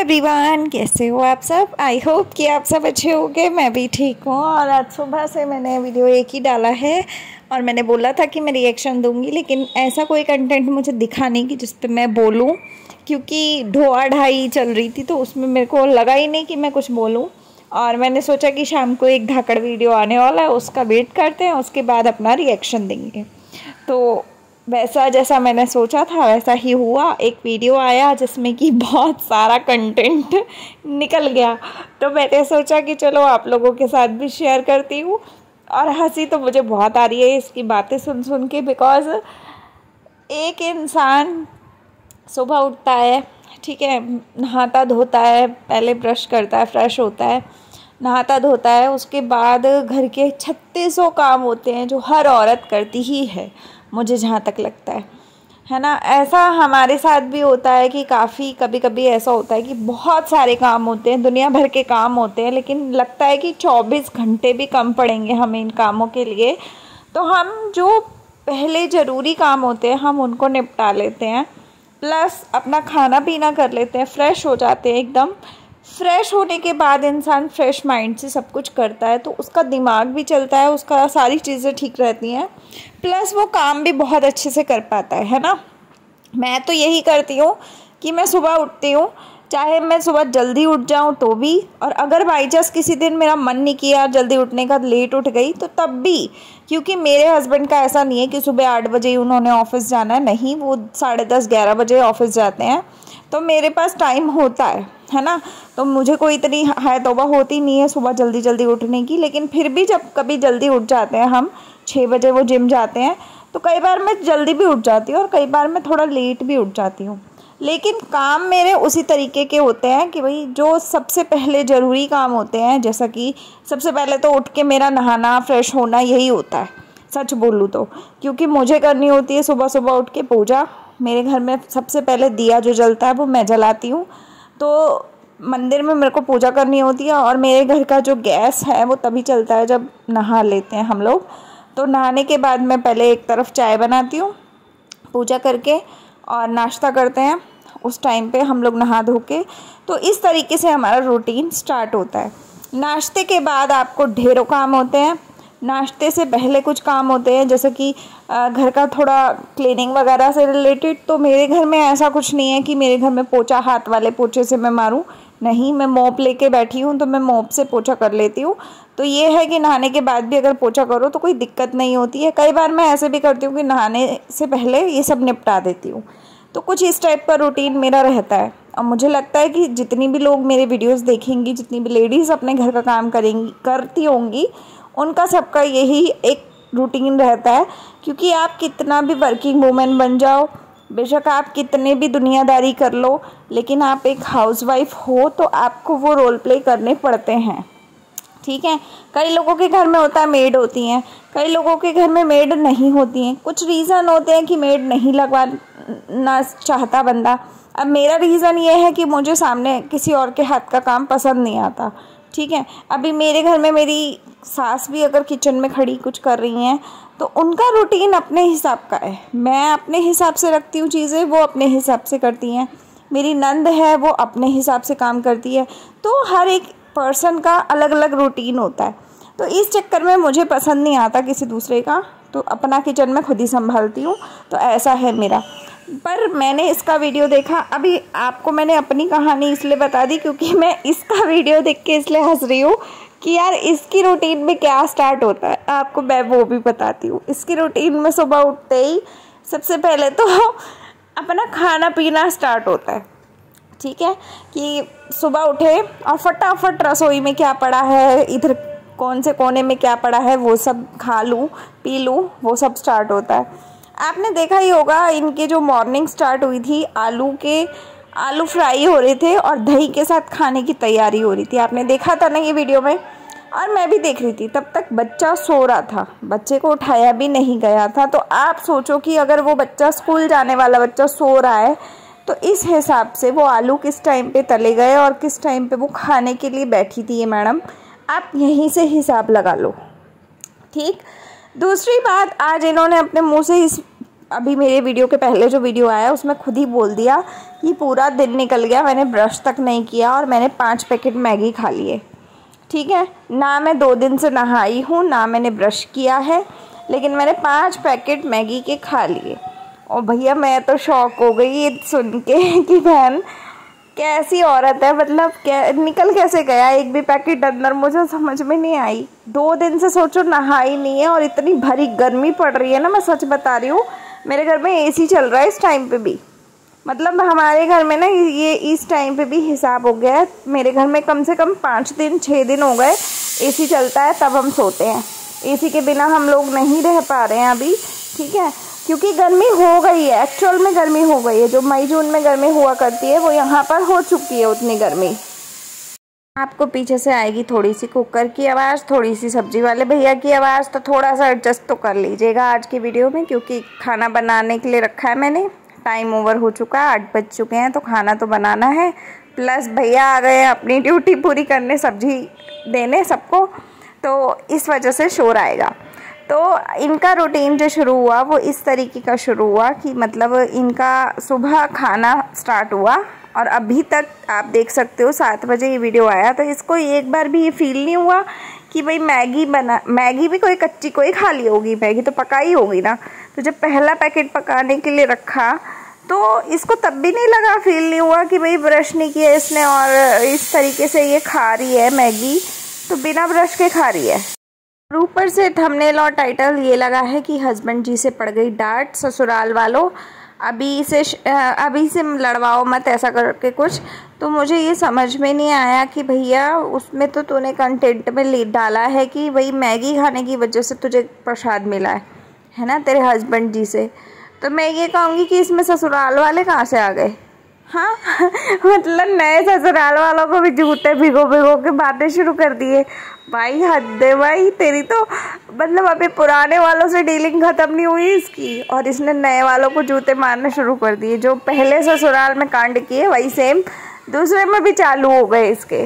Everyone, कैसे हो आप सब। आई होप कि आप सब अच्छे होंगे। मैं भी ठीक हूँ। और आज सुबह से मैंने वीडियो एक ही डाला है और मैंने बोला था कि मैं रिएक्शन दूंगी, लेकिन ऐसा कोई कंटेंट मुझे दिखा नहीं कि जिस पे मैं बोलूँ, क्योंकि ढोआ ढाई चल रही थी तो उसमें मेरे को लगा ही नहीं कि मैं कुछ बोलूँ। और मैंने सोचा कि शाम को एक धाकड़ वीडियो आने वाला है, उसका वेट करते हैं, उसके बाद अपना रिएक्शन देंगे। तो वैसा जैसा मैंने सोचा था वैसा ही हुआ। एक वीडियो आया जिसमें कि बहुत सारा कंटेंट निकल गया, तो मैंने सोचा कि चलो आप लोगों के साथ भी शेयर करती हूँ। और हंसी तो मुझे बहुत आ रही है इसकी बातें सुन सुन के, बिकॉज़ एक इंसान सुबह उठता है, ठीक है, नहाता धोता है, पहले ब्रश करता है, फ्रेश होता है, नहाता धोता है, उसके बाद घर के 3600 काम होते हैं जो हर औरत करती ही है, मुझे जहाँ तक लगता है ना। ऐसा हमारे साथ भी होता है कि काफ़ी कभी कभी ऐसा होता है कि बहुत सारे काम होते हैं, दुनिया भर के काम होते हैं, लेकिन लगता है कि 24 घंटे भी कम पड़ेंगे हमें इन कामों के लिए। तो हम जो पहले ज़रूरी काम होते हैं हम उनको निपटा लेते हैं, प्लस अपना खाना पीना कर लेते हैं, फ्रेश हो जाते हैं एकदम। फ्रेश होने के बाद इंसान फ्रेश माइंड से सब कुछ करता है तो उसका दिमाग भी चलता है, उसका सारी चीज़ें ठीक रहती हैं, प्लस वो काम भी बहुत अच्छे से कर पाता है ना। मैं तो यही करती हूँ कि मैं सुबह उठती हूँ, चाहे मैं सुबह जल्दी उठ जाऊँ तो भी, और अगर बाई चांस किसी दिन मेरा मन नहीं किया जल्दी उठने का, लेट उठ गई तो तब भी, क्योंकि मेरे हस्बैंड का ऐसा नहीं है कि सुबह 8 बजे ही उन्होंने ऑफिस जाना है, नहीं, वो 10:30-11 बजे ऑफिस जाते हैं, तो मेरे पास टाइम होता है ना। तो मुझे कोई इतनी हाय तौबा होती नहीं है सुबह जल्दी जल्दी उठने की, लेकिन फिर भी जब कभी जल्दी उठ जाते हैं हम, 6 बजे वो जिम जाते हैं, तो कई बार मैं जल्दी भी उठ जाती हूँ और कई बार मैं थोड़ा लेट भी उठ जाती हूँ। लेकिन काम मेरे उसी तरीके के होते हैं कि भाई जो सबसे पहले ज़रूरी काम होते हैं, जैसा कि सबसे पहले तो उठ के मेरा नहाना फ्रेश होना यही होता है, सच बोलूँ तो, क्योंकि मुझे करनी होती है सुबह सुबह उठ के पूजा। मेरे घर में सबसे पहले दिया जो जलता है वो मैं जलाती हूँ, तो मंदिर में मेरे को पूजा करनी होती है। और मेरे घर का जो गैस है वो तभी चलता है जब नहा लेते हैं हम लोग। तो नहाने के बाद मैं पहले एक तरफ चाय बनाती हूँ पूजा करके, और नाश्ता करते हैं उस टाइम पे हम लोग नहा धो के। तो इस तरीके से हमारा रूटीन स्टार्ट होता है। नाश्ते के बाद आपको ढेरों काम होते हैं, नाश्ते से पहले कुछ काम होते हैं जैसे कि घर का थोड़ा क्लीनिंग वगैरह से रिलेटेड। तो मेरे घर में ऐसा कुछ नहीं है कि मेरे घर में पोछा हाथ वाले पोछे से मैं मारूं, नहीं, मैं मोप लेके बैठी हूँ तो मैं मोप से पोछा कर लेती हूँ। तो ये है कि नहाने के बाद भी अगर पोछा करो तो कोई दिक्कत नहीं होती है। कई बार मैं ऐसे भी करती हूँ कि नहाने से पहले ये सब निपटा देती हूँ। तो कुछ इस टाइप का रूटीन मेरा रहता है। और मुझे लगता है कि जितनी भी लोग मेरे वीडियोस देखेंगी, जितनी भी लेडीज़ अपने घर का काम करेंगी करती होंगी, उनका सबका यही एक रूटीन रहता है। क्योंकि आप कितना भी वर्किंग वूमेन बन जाओ, बेशक आप कितने भी दुनियादारी कर लो, लेकिन आप एक हाउसवाइफ हो तो आपको वो रोल प्ले करने पड़ते हैं, ठीक है। कई लोगों के घर में होता है मेड होती हैं, कई लोगों के घर में मेड नहीं होती हैं, कुछ रीज़न होते हैं कि मेड नहीं लगवाना चाहता बंदा। अब मेरा रीज़न ये है कि मुझे सामने किसी और के हाथ का काम पसंद नहीं आता, ठीक है। अभी मेरे घर में मेरी सास भी अगर किचन में खड़ी कुछ कर रही हैं तो उनका रूटीन अपने हिसाब का है, मैं अपने हिसाब से रखती हूँ चीज़ें, वो अपने हिसाब से करती हैं। मेरी नंद है वो अपने हिसाब से काम करती है। तो हर एक पर्सन का अलग अलग रूटीन होता है। तो इस चक्कर में मुझे पसंद नहीं आता किसी दूसरे का, तो अपना किचन में खुद ही संभालती हूँ। तो ऐसा है मेरा। पर मैंने इसका वीडियो देखा, अभी आपको मैंने अपनी कहानी इसलिए बता दी क्योंकि मैं इसका वीडियो देख के इसलिए हंस रही हूँ कि यार इसकी रूटीन में क्या स्टार्ट होता है, आपको मैं वो भी बताती हूँ। इसकी रूटीन में सुबह उठते ही सबसे पहले तो अपना खाना पीना स्टार्ट होता है, ठीक है, कि सुबह उठे और फटाफट रसोई में क्या पड़ा है, इधर कौन से कोने में क्या पड़ा है, वो सब खा लूँ पी लूँ, वो सब स्टार्ट होता है। आपने देखा ही होगा इनके जो मॉर्निंग स्टार्ट हुई थी, आलू फ्राई हो रहे थे और दही के साथ खाने की तैयारी हो रही थी। आपने देखा था ना ये वीडियो में, और मैं भी देख रही थी। तब तक बच्चा सो रहा था, बच्चे को उठाया भी नहीं गया था। तो आप सोचो कि अगर वो बच्चा, स्कूल जाने वाला बच्चा सो रहा है, तो इस हिसाब से वो आलू किस टाइम पे तले गए और किस टाइम पे वो खाने के लिए बैठी थी ये मैडम, आप यहीं से हिसाब लगा लो, ठीक। दूसरी बात, आज इन्होंने अपने मुंह से इस अभी मेरे वीडियो के पहले जो वीडियो आया उसमें खुद ही बोल दिया कि पूरा दिन निकल गया, मैंने ब्रश तक नहीं किया और मैंने 5 पैकेट मैगी खा लिए। ठीक है, ना मैं 2 दिन से नहाई हूँ, ना मैंने ब्रश किया है, लेकिन मैंने 5 पैकेट मैगी के खा लिए। और भैया मैं तो शॉक हो गई ये सुन के कि बहन कैसी औरत है, मतलब क्या निकल कैसे गया एक भी पैकेट अंदर, मुझे समझ में नहीं आई। 2 दिन से सोचो नहाई नहीं है और इतनी भरी गर्मी पड़ रही है ना, मैं सच बता रही हूँ। मेरे घर में एसी चल रहा है इस टाइम पे भी, मतलब हमारे घर में ना ये इस टाइम पे भी हिसाब हो गया है। मेरे घर में कम से कम 5 दिन 6 दिन हो गए एसी चलता है तब हम सोते हैं। एसी के बिना हम लोग नहीं रह पा रहे हैं अभी। ठीक है, क्योंकि गर्मी हो गई है, एक्चुअल में गर्मी हो गई है। जो मई जून में गर्मी हुआ करती है वो यहाँ पर हो चुकी है उतनी गर्मी। आपको पीछे से आएगी थोड़ी सी कुकर की आवाज़, थोड़ी सी सब्जी वाले भैया की आवाज़, तो थोड़ा सा एडजस्ट तो कर लीजिएगा आज की वीडियो में, क्योंकि खाना बनाने के लिए रखा है मैंने। टाइम ओवर हो चुका है, 8 बज चुके हैं, तो खाना तो बनाना है। प्लस भैया आ गए अपनी ड्यूटी पूरी करने, सब्जी देने सबको, तो इस वजह से शोर आएगा। तो इनका रूटीन जो शुरू हुआ वो इस तरीके का शुरू हुआ कि मतलब इनका सुबह खाना स्टार्ट हुआ और अभी तक आप देख सकते हो 7 बजे ये वीडियो आया। तो इसको एक बार भी ये फील नहीं हुआ कि भाई मैगी भी कोई कच्ची कोई खा ली होगी, मैगी तो पकाई होगी ना। तो जब पहला पैकेट पकाने के लिए रखा तो इसको तब भी नहीं लगा, फील नहीं हुआ कि भाई ब्रश नहीं किया इसने और इस तरीके से ये खा रही है मैगी, तो बिना ब्रश के खा रही है। ऊपर से थंबनेल और टाइटल ये लगा है कि हस्बैंड जी से पड़ गई डांट, ससुराल वालों अभी से लड़वाओ मत ऐसा करके कुछ। तो मुझे ये समझ में नहीं आया कि भैया उसमें तो तूने कंटेंट में डाला है कि भाई मैगी खाने की वजह से तुझे प्रसाद मिला है ना तेरे हस्बैंड जी से। तो मैं ये कहूँगी कि इसमें ससुराल वाले कहाँ से आ गए? हाँ मतलब नए ससुराल वालों को भी जूते भिगो भिगो के बातें शुरू कर दिए। भाई हद है भाई तेरी तो, मतलब अभी पुराने वालों से डीलिंग ख़त्म नहीं हुई इसकी और इसने नए वालों को जूते मारने शुरू कर दिए। जो पहले ससुराल में कांड किए वही सेम दूसरे में भी चालू हो गए इसके।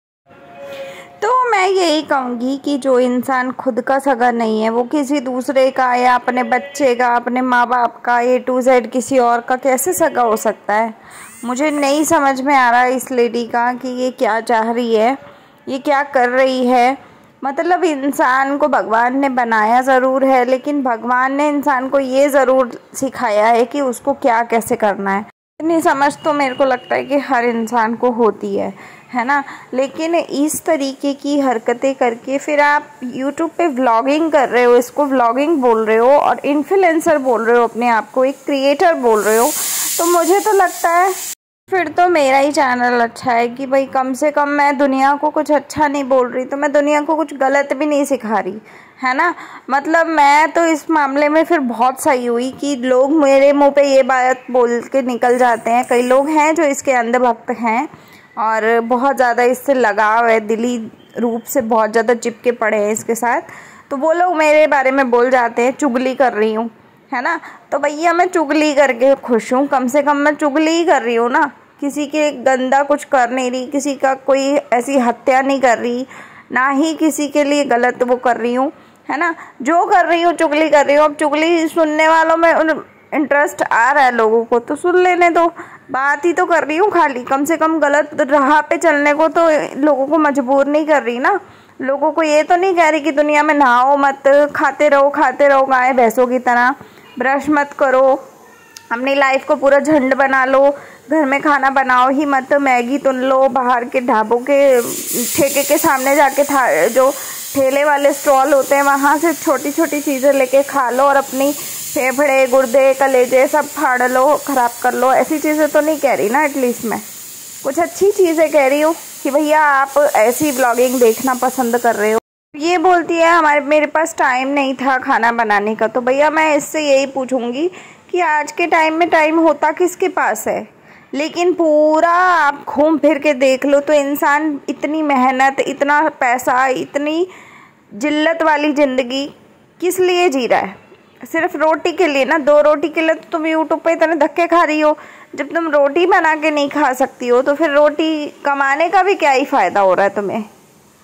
तो मैं यही कहूँगी कि जो इंसान खुद का सगा नहीं है वो किसी दूसरे का या अपने बच्चे का, अपने माँ बाप का, A to Z किसी और का कैसे सगा हो सकता है? मुझे नहीं समझ में आ रहा इस लेडी का कि ये क्या चाह रही है, ये क्या कर रही है। मतलब इंसान को भगवान ने बनाया ज़रूर है, लेकिन भगवान ने इंसान को ये ज़रूर सिखाया है कि उसको क्या कैसे करना है। इतनी समझ तो मेरे को लगता है कि हर इंसान को होती है ना। लेकिन इस तरीके की हरकतें करके फिर आप YouTube पे व्लॉगिंग कर रहे हो, इसको व्लॉगिंग बोल रहे हो और इन्फ्लुएंसर बोल रहे हो, अपने आप को एक क्रिएटर बोल रहे हो। तो मुझे तो लगता है फिर तो मेरा ही चैनल अच्छा है कि भाई कम से कम मैं दुनिया को कुछ अच्छा नहीं बोल रही, तो मैं दुनिया को कुछ गलत भी नहीं सिखा रही, है ना। मतलब मैं तो इस मामले में फिर बहुत सही हुई कि लोग मेरे मुंह पे ये बात बोल के निकल जाते हैं। कई लोग हैं जो इसके अंधभक्त हैं और बहुत ज़्यादा इससे लगाव है, दिली रूप से बहुत ज़्यादा चिपके पड़े हैं इसके साथ। तो वो लोग मेरे बारे में बोल जाते हैं चुगली कर रही हूँ, है ना। तो भैया मैं चुगली करके खुश हूँ, कम से कम मैं चुगली ही कर रही हूँ ना, किसी के गंदा कुछ कर नहीं रही, किसी का कोई ऐसी हत्या नहीं कर रही, ना ही किसी के लिए गलत वो कर रही हूँ, है ना। जो कर रही हूँ चुगली कर रही हूँ। अब चुगली सुनने वालों में इंटरेस्ट आ रहा है लोगों को तो सुन लेने दो, बात ही तो कर रही हूँ खाली। कम से कम गलत राह पे चलने को तो लोगों को मजबूर नहीं कर रही ना। लोगों को ये तो नहीं कह रही कि दुनिया में नहाओ मत, खाते रहो गाय भैंसों की तरह, ब्रश मत करो, अपनी लाइफ को पूरा झंड बना लो, घर में खाना बनाओ ही मत, मैगी तुन लो, बाहर के ढाबों के ठेके के सामने जाके जो ठेले वाले स्टॉल होते हैं वहाँ से छोटी छोटी चीज़ें लेके खा लो और अपनी फेफड़े गुर्दे कलेजे सब फाड़ लो, ख़राब कर लो। ऐसी चीज़ें तो नहीं कह रही ना, एटलीस्ट मैं कुछ अच्छी चीज़ें कह रही हूँ कि भैया आप ऐसी ब्लॉगिंग देखना पसंद कर रहे हो। ये बोलती है मेरे पास टाइम नहीं था खाना बनाने का। तो भैया मैं इससे यही पूछूंगी कि आज के टाइम में टाइम होता किसके पास है? लेकिन पूरा आप घूम फिर के देख लो तो इंसान इतनी मेहनत, इतना पैसा, इतनी जिल्लत वाली ज़िंदगी किस लिए जी रहा है? सिर्फ रोटी के लिए ना। 2 रोटी के लिए तो तुम यूट्यूब पे इतने धक्के खा रही हो। जब तुम रोटी बना के नहीं खा सकती हो तो फिर रोटी कमाने का भी क्या ही फ़ायदा हो रहा है तुम्हें?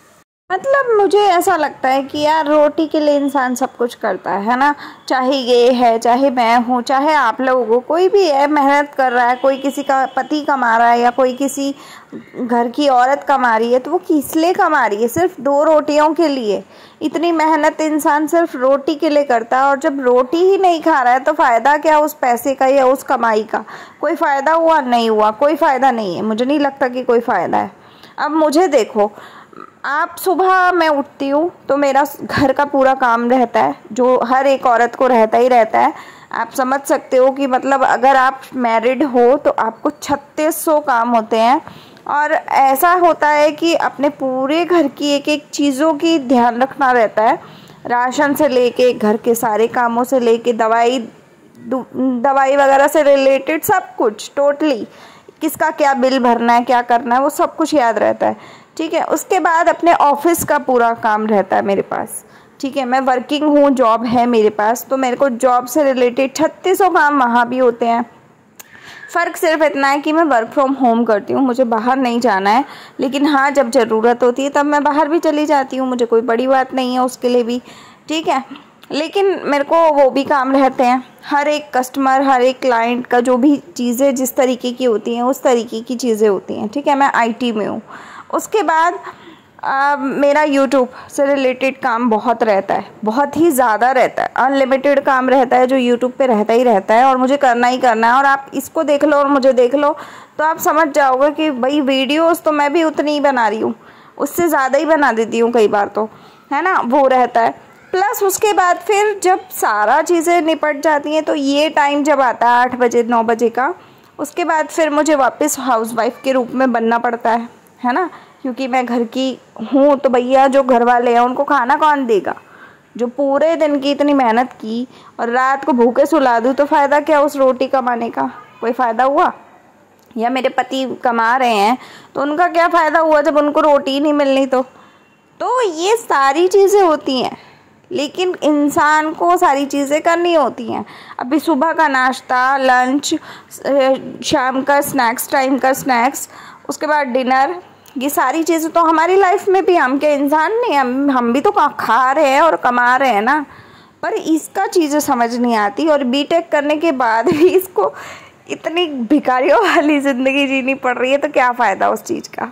मतलब मुझे ऐसा लगता है कि यार रोटी के लिए इंसान सब कुछ करता है ना। चाहे ये है, चाहे मैं हूँ, चाहे आप लोग हो, कोई भी है मेहनत कर रहा है, कोई किसी का पति कमा रहा है या कोई किसी घर की औरत कमा रही है, तो वो किस लिए कमा रही है? सिर्फ 2 रोटियों के लिए। इतनी मेहनत इंसान सिर्फ रोटी के लिए करता है, और जब रोटी ही नहीं खा रहा है तो फ़ायदा क्या उस पैसे का या उस कमाई का? कोई फ़ायदा हुआ? नहीं हुआ, कोई फ़ायदा नहीं है। मुझे नहीं लगता कि कोई फ़ायदा है। अब मुझे देखो, आप सुबह मैं उठती हूँ तो मेरा घर का पूरा काम रहता है, जो हर एक औरत को रहता ही रहता है। आप समझ सकते हो कि मतलब अगर आप मैरिड हो तो आपको 3600 काम होते हैं, और ऐसा होता है कि अपने पूरे घर की एक एक चीज़ों की ध्यान रखना रहता है। राशन से लेके घर के सारे कामों से लेके दवाई वगैरह से रिलेटेड सब कुछ टोटली, किसका क्या बिल भरना है, क्या करना है, वो सब कुछ याद रहता है। ठीक है, उसके बाद अपने ऑफिस का पूरा काम रहता है मेरे पास। ठीक है, मैं वर्किंग हूँ, जॉब है मेरे पास, तो मेरे को जॉब से रिलेटेड 3600 काम वहाँ भी होते हैं। फ़र्क सिर्फ इतना है कि मैं वर्क फ्रॉम होम करती हूँ, मुझे बाहर नहीं जाना है। लेकिन हाँ, जब ज़रूरत होती है तब मैं बाहर भी चली जाती हूँ, मुझे कोई बड़ी बात नहीं है उसके लिए भी। ठीक है, लेकिन मेरे को वो भी काम रहते हैं। हर एक कस्टमर, हर एक क्लाइंट का जो भी चीज़ें जिस तरीके की होती हैं उस तरीके की चीज़ें होती हैं। ठीक है, मैं आईटी में हूँ। उसके बाद मेरा यूट्यूब से रिलेटेड काम बहुत रहता है, बहुत ही ज़्यादा रहता है। अनलिमिटेड काम रहता है जो यूट्यूब पे रहता ही रहता है, और मुझे करना ही करना है। और आप इसको देख लो और मुझे देख लो तो आप समझ जाओगे कि भाई वीडियोस तो मैं भी उतनी ही बना रही हूँ, उससे ज़्यादा ही बना देती हूँ कई बार तो, है ना, वो रहता है। प्लस उसके बाद फिर जब सारा चीज़ें निपट जाती हैं तो ये टाइम जब आता है 8 बजे 9 बजे का, उसके बाद फिर मुझे वापस हाउसवाइफ के रूप में बनना पड़ता है ना, क्योंकि मैं घर की हूँ। तो भैया जो घर वाले हैं उनको खाना कौन देगा? जो पूरे दिन की इतनी मेहनत की और रात को भूखे सुला दूँ तो फ़ायदा क्या उस रोटी कमाने का? कोई फ़ायदा हुआ? या मेरे पति कमा रहे हैं तो उनका क्या फ़ायदा हुआ जब उनको रोटी ही नहीं मिलनी? तो ये सारी चीज़ें होती हैं, लेकिन इंसान को सारी चीज़ें करनी होती हैं। अभी सुबह का नाश्ता, लंच, शाम का स्नैक्स, टाइम का स्नैक्स, उसके बाद डिनर, ये सारी चीज़ें तो हमारी लाइफ में भी, हम क्या इंसान नहीं, हम भी तो खा रहे हैं और कमा रहे हैं ना। पर इसका चीज़ें समझ नहीं आती, और बीटेक करने के बाद भी इसको इतनी भिखारियों वाली ज़िंदगी जीनी पड़ रही है, तो क्या फ़ायदा उस चीज़ का।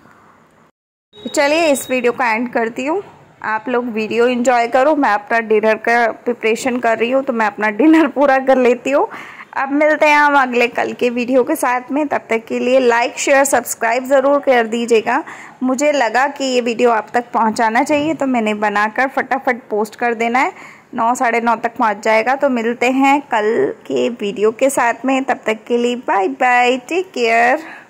चलिए इस वीडियो का एंड करती हूँ। आप लोग वीडियो एंजॉय करो, मैं अपना डिनर का प्रिपरेशन कर रही हूँ, तो मैं अपना डिनर पूरा कर लेती हूँ। अब मिलते हैं हम अगले कल के वीडियो के साथ में। तब तक के लिए लाइक, शेयर, सब्सक्राइब ज़रूर कर दीजिएगा। मुझे लगा कि ये वीडियो आप तक पहुँचाना चाहिए, तो मैंने बनाकर फटाफट पोस्ट कर देना है। 9 साढ़े 9 तक पहुँच जाएगा। तो मिलते हैं कल के वीडियो के साथ में। तब तक के लिए बाय बाय, टेक केयर।